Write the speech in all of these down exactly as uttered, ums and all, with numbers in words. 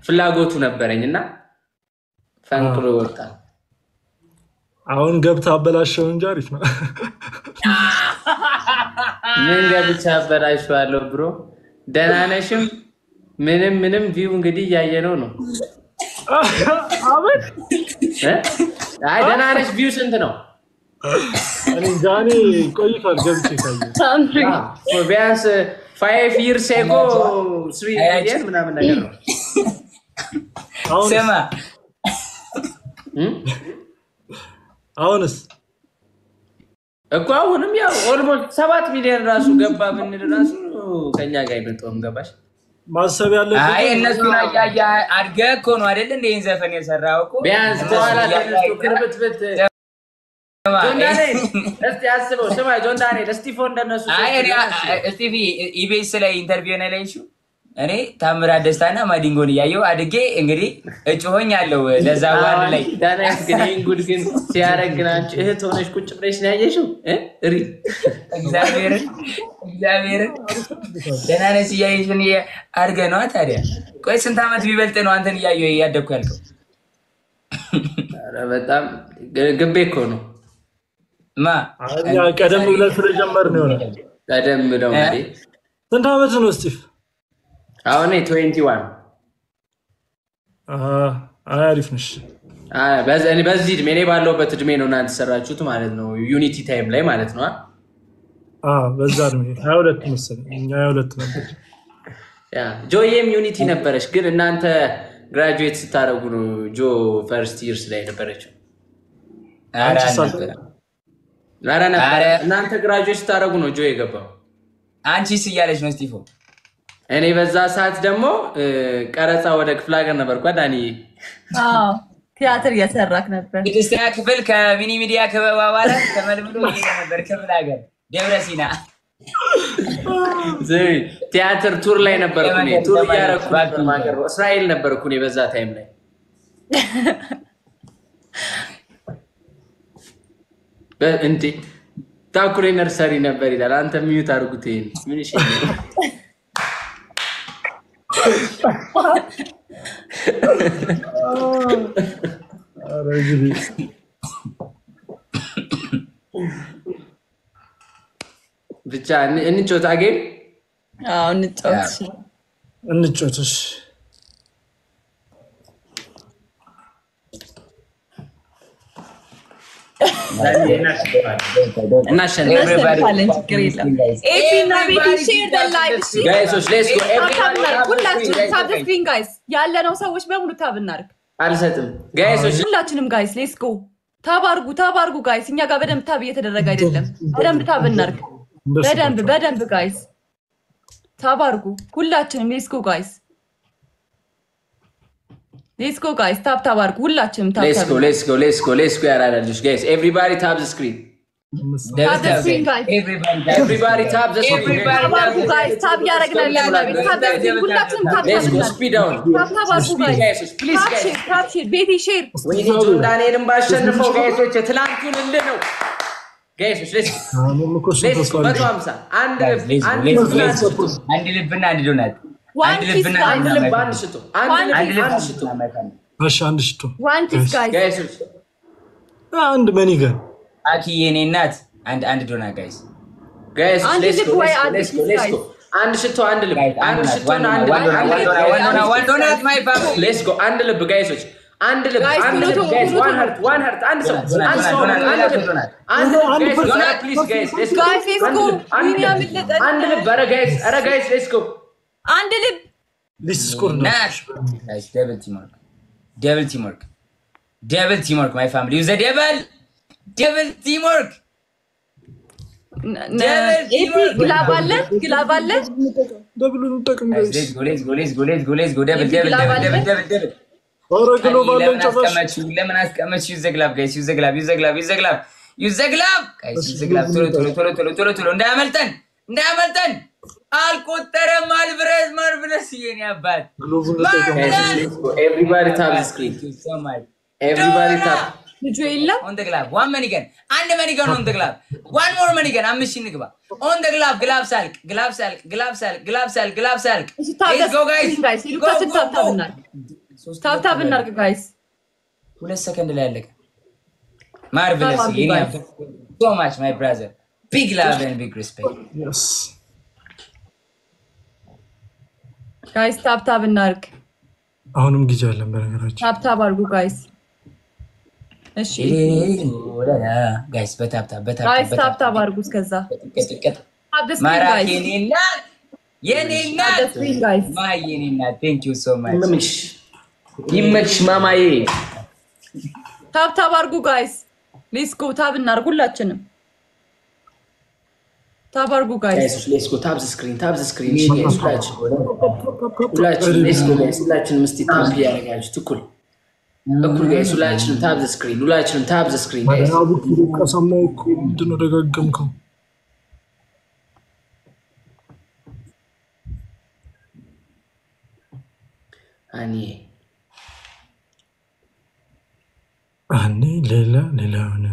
ፍላጎቱ ነበረኝና ፈንቅሎ ወጣ አሁን ገብታ አበላሽው እንጂ አሪፍ ነው ምን ገብቻ አበላሽዋለሁ ብሮ ደህና ነሽም ምንም ምንም ቪው እንግዲህ ያየነው ነው አቤት አይ ደህና ነሽ ቪው ስንት ነው እኔ ዛኔ ቆይቷል ገብቼ ካየ ቢያንስ five years ago three years ምናምን ነገር ነው ስማ አሁንስ እኮ አሁንም ያው ኦልሞስት seven ሚሊዮን ራሱ ገባ ብንል ራሱ ከኛ ጋር ይመጣውም ገባሽ ማሰብ ያለበት አይ እነሱና ያያ አድገ እኮ ነው አይደል እንደ ይሄን ዘፈን የሰራው እኮ ቢያንስ በኋላ ተነስቶ ክርብትብት ጆንዳኔ እስቲ አስበው ስማ ጆንዳኔ ለስቲፎ እንደነሱ አይ ስቲቪ ኢቢኤስ ላይ ኢንተርቪው ነው ላይሹ እኔ ታምራት ደስታና ማዲንጎን ያየው አድጌ እንግዲህ እጭ ሆኛለሁ ለዛ ዋርድ ላይ ዳናይስ ግን ጉድ ግን ሲያረግናጭ እህት ሆነሽ ቁጭ ብለሽ ነው ያየሽው እ እሪ እግዚአብሔር እግዚአብሔር ደናነስ ያይሽን አርገ ነው ታዲያ ቆይ ስንት አመት ቢበልጥ ነው አንተን ያየው ያደኩ ያልከው አረ በጣም ግቤ እኮ ነው ማ አኛ ቀደም ብለን ስለጀመር ነው ነው ቀደም ብለው እንዴ ስንት አመት ነው ስቲፍ አሁን twenty-one አሃ አሪፍ ነሽ አይ በዚህ በዚህ እድሜ ላይ ባለውበት እድሜ ነው እናንተ ሰራችሁት ማለት ነው ዩኒቲ ታይም ላይ ማለት ነው አ በዛ እድሜ twenty-two መሰለኝ እኛ twenty-two ነበር ያ ጆዬም ዩኒቲ ነበረሽ ግን እናንተ ግራጁዌት ስታረጉ ነው ጆ ፈርስት ይርስ ላይ ነበረችው አራ አራ ነበር እናንተ ግራጁዌት ስታረጉ ነው ጆ የገባው አንቺስ ይያለሽ ነው ስቲፎ እኔ በዛ ሰዓት ደግሞ ቀረጻ ወደ ክፍለ ሀገር ነበር ጓዳኒ አዎ ቲያትር እየሰራክ ነበር ስድስተኛ ክፍል ከሚኒ ሚዲያ ከበባባላ ተመልምሎ ነበር ክፍለ ሀገር ደብረ ሲና ዘይ ቲያትር ቱር ላይ ነበርኩ እኔ ቱር ያረኩ ማገር እስራኤል ነበርኩ እኔ በዛ ታይም ላይ በእንዴ ታኩሬ ነርሰሪ ነበር ይላል አንተ ሚዩት አርጉት ይሄን ምን እሺ አረጅቢ ብቻ እንጮት አገኝ አዎ እንጮት እንጮትሽ Everybody share the live. Guys, let's go. ሁላችንም ታብ ዘ ስክሪን ጋይስ ያለነው ሰዎች በሙሉ ታብ እናርግ አልሰጥም ጋይስ ሁላችንም ጋይስ ሌትስ ጎ ታብ አርጉ ታብ አርጉ ጋይስ እኛ ጋር በደንብ ታብ እየተደረገ አይደለም በደንብ ታብ እናርግ በደንብ በደንብ ጋይስ ታብ አርጉ ሁላችንም ሌትስ ጎ ጋይስ Let's go guys, tap tap argu ሁላችንም tap tap. Let's go, let's go, let's go, let's go ያራዳልሽ guys. Everybody tap the screen. Tap the screen guys. Everybody everybody tap the screen. Everybody tap guys, tap ያረግናል ያላቢ tap the screen ሁላችንም tap tap. Let's go speed down. Tap tap argu guys. Please guys. Tap share, ቤቲ share. ወይኔ ጆንዳኔንም ባሸንፈው ጋይሶች ትላንቱን እንደ ነው. ጋይሶች let's let's go one fifty አንድ አንድ ልብና አንድ ዶናት አንድ ልብና አንድ ልብ አንድ ሽቶ አንድ ልብ አንድ ሽቶ እሺ አንድ ሽቶ one kiss guys ጋይሶች አንድ መኒጋ አኪ የኔ እናት አንድ አንድ ዶና ጋይስ ጋይስ let's go let's go let's go አንድ ሽቶ አንድ ልብ አንድ ሽቶ አንድ ዶና one ዶናት ማይ ፋም let's go አንድ ልብ ጋይሶች አንድ ልብ አንድ ልብ ጋይስ one heart one heart አንድ ሰው አንድ ሰው አንድ ልብ አንድ ልብ ዶና please guys let's go guys let's go አንድ ልብ ኧረ ጋይስ ኧረ ጋይስ let's go አንድ ልብ ሊስት ስኮር ነው ናሽ ጋይስ ደብል ቲምወርክ ደብል ቲምወርክ ደብል ቲምወርክ ማይ ፋሚሊ ዩ ዘ ደብል ደብል ቲምወርክ ኤፒ ግላብ አለ ግላብ አለ ደብሉን ተጠቅም ጋይስ ሌትስ ጎ ሌትስ ጎ ሌትስ ጎ ሌትስ ጎ ሌትስ ጎ ደብል ደብል ደብል ደብል ደብል ኦሮ ግሎባል እንጨፈሽ ለምን አስቀመጥሽ ዩ ዘ ግላብ ጋይስ ዩ ዘ ግላብ ዩ ዘ ግላብ ዩ ዘ ግላብ ዩ ዘ ግላብ ጋይስ ዩ ዘ ግላብ ቶሎ ቶሎ ቶሎ ቶሎ ቶሎ ቶሎ እንዳያመልጠን እንዳያመልጠን አልቆጠረም አልብረዝ ማርብለስ የኔ አባት ግሎቡን ተጠቅም everybody tap the screen everybody tap ልጁ የለም on the glove one manigan and manigan on the glove one more manigan አምስት ንግባ on the glove glove salk glove salk glove salk glove salk glove salk let's go guys ሉካስ ታብታብና ታብታብና guys ሁለት ሰከንድ ላይ ያለቀ marvelous yeni yaptın so much my brother big love and big respect yes guys ታብታብና አርግ አሁንም ጊዜ አለን በነገራችን ታብታብ አርጉ guys እሺ ጋይስ በታብታ በታብታ ጋይስ ታብታ ባርጉ እስከዛ ማራኪኒና የኔና ማይኒና thank you so much ይመች ይመች ማማዬ ታብታ ባርጉ ጋይስ ሌትስ ጎ ታብ እናርጉ ሁላችንም ታብ አርጉ ጋይስ ሌትስ ጎ ታብ ስክሪን ታብ ስክሪን እሺ ጋይስ ሁላችንም ሌትስ ጎ ጋይስ ሁላችንም እስቲ ታብ ያረጋችሁ ትኩል እኩል ጋይስ ሁላችንም ታብ ዘ ስክሪን ሁላችንም ታብ ዘ ስክሪን ጋይስ አቡ ከሰማው እኮ ምንድን ነው ደጋገምከው አኒ አኒ ሌላ ሌላ ሆነ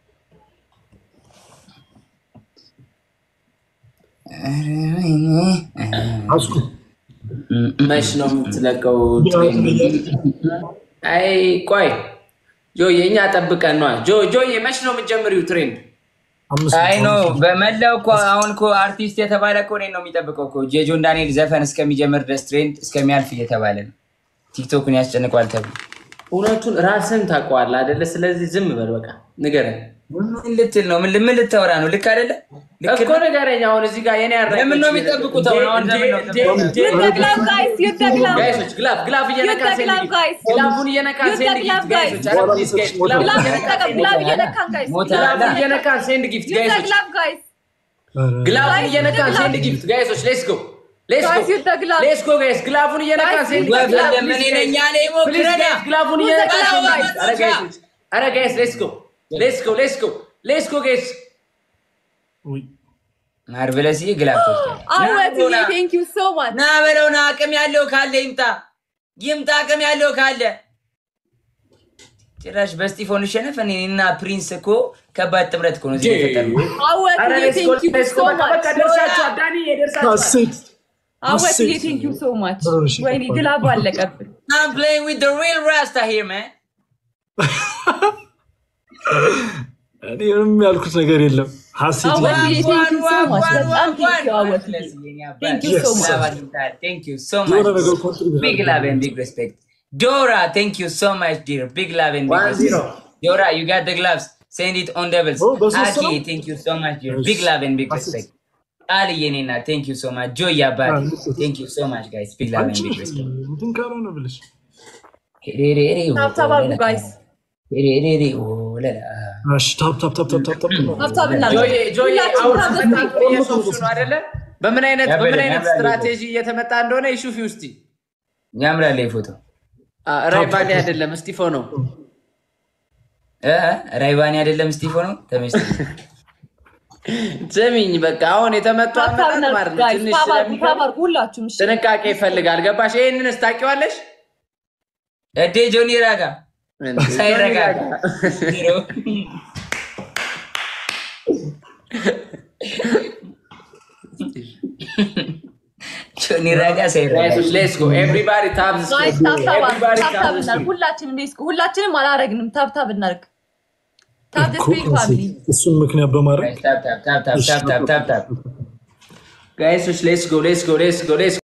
አስኩ መች ነው የምትለቀው አይ ቆይ ጆ የኛ ጠብቀን ነው ጆ ጆ የመች ነው የምትጀምሪው ትሬንድ አይ ኖ በመላው እኮ አሁን እኮ አርቲስት የተባለ እኮ እኔን ነው የሚጠብቀው እኮ ጄጆን ዳንኤል ዘፈን እስከሚጀምር ድረስ ትሬንድ እስከሚያልፍ እየተባለ ነው ቲክቶክን ያስጨንቋል ተብሎ እውነቱን ራስን ታውቀዋለህ አይደለ ስለዚህ ዝም በል በቃ ንገረን ምን ልትል ነው ምን ምን ልታወራ ነው ልክ አይደለ ልክ እኮ ንገረኝ አሁን እዚህ ጋር የኔ ያራ ለምን ነው የሚጠብቁት አሁን አሁን ለምን ነው ይደግላም ጋይስ ይደግላም ጋይሶች ግላፍ ግላፍ እየነካን ይደግላም ጋይስ ግላፉን እየነካን ሴንድ ጊፍት ጋይሶች አረ ፕሊዝ ጋይስ ግላፍ ግላፍ እየነካን ጋይስ ግላፍ እየነካን ሴንድ ጊፍት ጋይሶች ይደግላም ጋይስ ግላፍ እየነካን ሴንድ ጊፍት ጋይሶች ሌትስ ጎ ሌትስ ጎ ሌትስ ጎ ጋይስ ግላፉን እየነካን ሴንድ ጊፍት ለምን ነኛ ላይ ሞክረና ግላፉን እየነካን አረ ጋይሶች አረ ጋይስ ሌትስ ጎ ሌትስ ጎ ሌትስ ጎ ሌትስ ጎ ጋይስ ወይ ማርቨለስ ይግላፍቶች አወት ቴንክ ዩ ሶ ማች ና በለውና አቅም ያለው ካለ ይምጣ ይምጣ አቅም ያለው ካለ ጭራሽ በስቲፎን ሸነፈን እና ፕሪንስ እኮ ከባድ ጥብረት እኮ ነው እዚህ የተፈጠረው አወት ቴንክ ዩ ሶ ማች በቃ ደርሳችሁ ዳኒ የደርሳችሁ አወት ቴንክ ዩ ሶ ማች ወይኔ ግላቡ አለቀብን I'm playing with the real Rasta here man እኔ ምንም ያልኩት ነገር የለም ሐሴት thank you so much thank you so much big love and big respect Dora thank you so much dear big love and big respect Dora you got the gloves send it on doubles Aki thank you so much dear big love and big respect Ali Yenina thank you so much Joy Yabadi thank you so much guys big love and big respect እንትን ካለው ነው ብለሽ ታብ ታብ አርጉ ጋይስ ሬሬሬ ወለላ እሺ ታብ ታብ ታብ ታብ ታብ ታብ ታብ እና ጆይ ጆይ አውት የሶፍቱ ነው አይደለ በምን አይነት በምን አይነት ስትራቴጂ እየተመጣ እንደሆነ ይሹፊ ውስጥ ያምራል ይፎቶ ራይቫኒ አይደለም ስቲፎ ነው እ ራይቫኒ አይደለም ስቲፎ ነው ተመስቲ ዘሚኝ በቃ አሁን የተመጣው አመጣጥ ማለት ነው ትንሽ ስለሚባል ሁላችሁም እሺ ጥንቃቄ ይፈልጋል ገባሽ ይሄንን ስታቂዋለሽ እዴ ጆኒ ራጋ ሳይረጋጋ ጆኒ ራጋ ሳይረጋጋ ሌትስ ጎ ኤቭሪባዲ ታብ ኤቭሪባዲ ታብ ሁላችንም ሌትስ ጎ ሁላችንም አላረግንም ታብ ታብ እናርግ ታብ ስፒክ ፋሚሊ እሱን ምክንያት በማድረግ ታብ ታብ ታብ ታብ ታብ ታብ ጋይሶች ሌትስ ጎ ሌትስ ጎ ሌትስ ጎ ሌትስ